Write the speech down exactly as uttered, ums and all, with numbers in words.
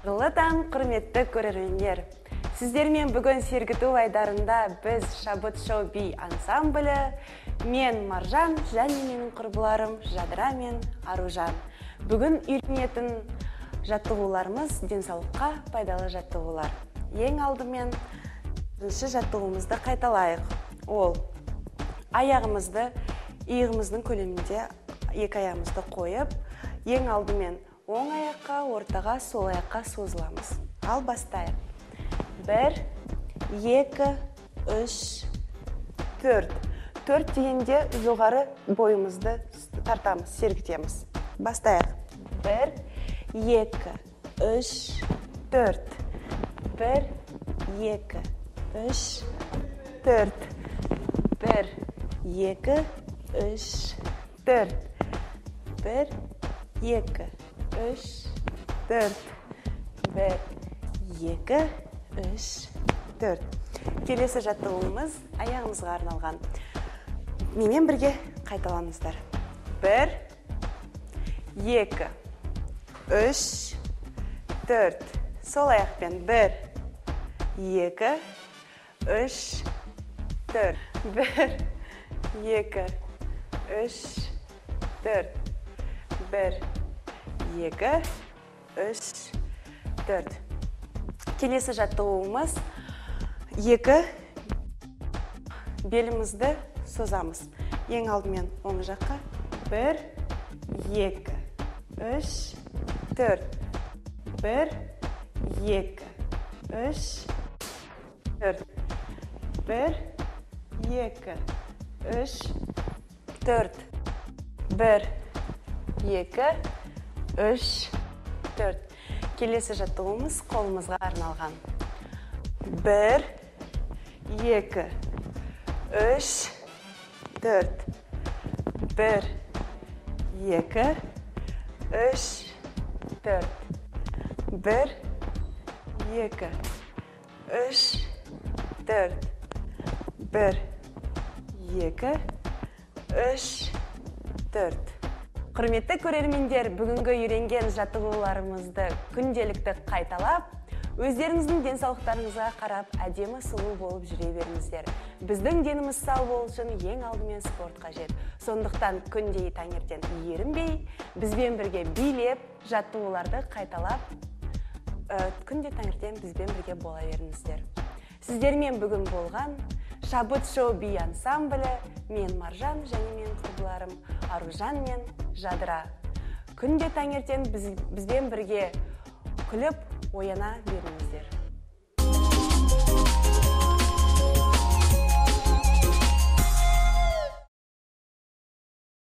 Қайырлы таң, құрметті көрермендер. Сіздермен бүгін сергіту айдарында біз Шабыт шоу-би ансамблі, мен Маржан және менің құрбыларым Жадыра мен Аружан. Бүгін үйренетін жаттығуларымыз денсаулыққа пайдалы жаттығулар. Ең алдымен бірінші жаттығуымызды қайталайық. Ол аяғымызды иығымыздың көлемінде екі аяғымызды қойып, ең алдымен оң аяққа, ортаға, сол аяққа созыламыз. Ал бастайық. Бір, екі, үш, төрт. Төрт дегенде жоғары бойымызды тартамыз, сергітеміз. Бастайық. Бір, екі, үш, төрт. Бір, екі, үш, төрт. Бір, екі, үш, төрт. Бір, екі, үш, төрт. Бір, екі, үш, төрт. Келесі жаттығуымыз аяғымызға арналған. Менімен бірге қайталаңыздар. Бір, екі, үш, төрт. Сол аяқпен бір, екі, үш, төрт. Бір, екі, үш, төрт. Бір, екі, үш, төрт. Келесі жаттығуымыз екі белімізді созамыз. Ең алдымен оң жаққа. Бір, екі, үш, төрт. Бір, екі, үш, төрт. Бір, екі, үш, төрт. Бір, екі, үш, төрт. Келесі жаттығуымыз қолымызға арналған. Бір, екі, үш, төрт. Бір, екі, үш, төрт. Бір, екі, үш, төрт. Бір, екі, үш, төрт. Құрметті көрермендер, бүгінгі үйренген жаттығуларымызды күнделікті қайталап, өздеріңіздің денсаулықтарыңызға қарап, әдемі сұлу болып жүре беріңіздер. Біздің деніміз сау болу үшін ең алдымен спорт қажет. Сондықтан күнде таңертең ерінбей, бізбен бірге билеп, жаттығуларды қайталап, күнде таңертең бізбен бірге бола беріңіздер. Сіздермен бүгін болған Шабыт шоу-би ансамблі, мен Маржан және мен құрбыларым Аружан мен Жадыра. Күнде таңертең бізбен бірге күліп, ояна беріңіздер.